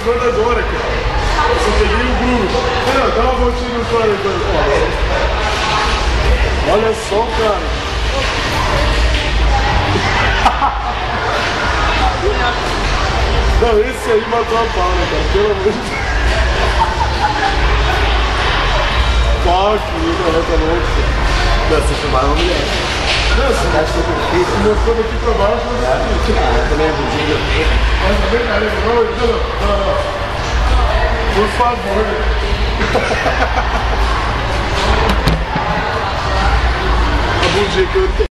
gravando agora, cara. Eu peguei o Bruno. Não, dá uma voltinha no cara agora. Olha só, cara. Não, esse aí matou a pau, né, cara? Pelo amor de Deus. Pau que não, tá louco. Você filmaram uma mulher. Nossa, acho que eu perfeito. mostrou daqui pra baixo, Eu também é budinho. mas também, cara, não. Por favor. A bundinha que eu tenho.